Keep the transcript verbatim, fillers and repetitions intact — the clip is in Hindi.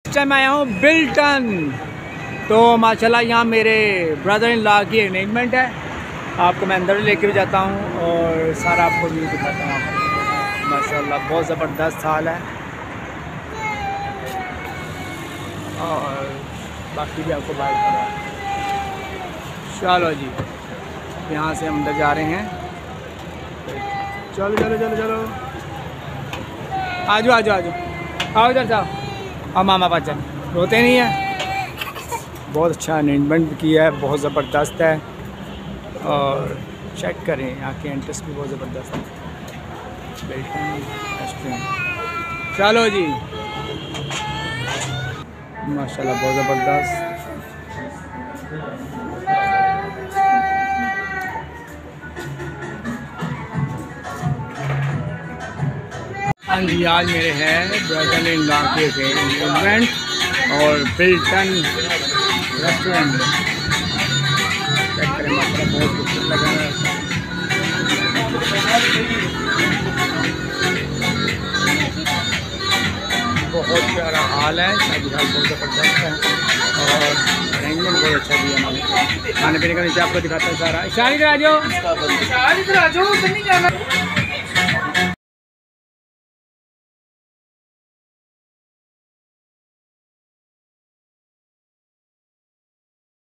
इस टाइम आया हूँ बिल्टन। तो माशाल्लाह यहाँ मेरे ब्रदर इन लॉ की एंगेजमेंट है। आपको मैं अंदर लेके भी जाता हूँ और सारा आपको व्यू दिखाता हूँ। माशाल्लाह बहुत ज़बरदस्त हाल है और बाकी भी आपको बात करा। चलो जी, यहाँ से हम अंदर जा रहे हैं। चलो चलो चलो चलो, आजो आजो आजो, आओ इधर जाओ, और मामा पास चल, रोते नहीं है। बहुत अच्छा अरेंजमेंट किया है, बहुत ज़बरदस्त है। और चेक करें यहाँ के एंट्रेंस भी बहुत ज़बरदस्त है। बिल्टन रेस्टोरेंट, चलो जी माशाल्लाह बहुत ज़बरदस्त। हाँ जी, आज मेरे हैं ब्रदर इन लॉ के एंगेजमेंट और बिल्टन रेस्टोरेंट। चेक करें माशाल्लाह बहुत खूबसूरत लगा है। बहुत प्यारा हाल है, शादी हाल बहुत ज़बरदस्त है और अरेंजमेंट बहुत अच्छा दिया हमारे। खाने पीने का नीचे आपको दिखाता है सारा। शादी करा जाओ, शादी करा जाओ, नहीं जाना।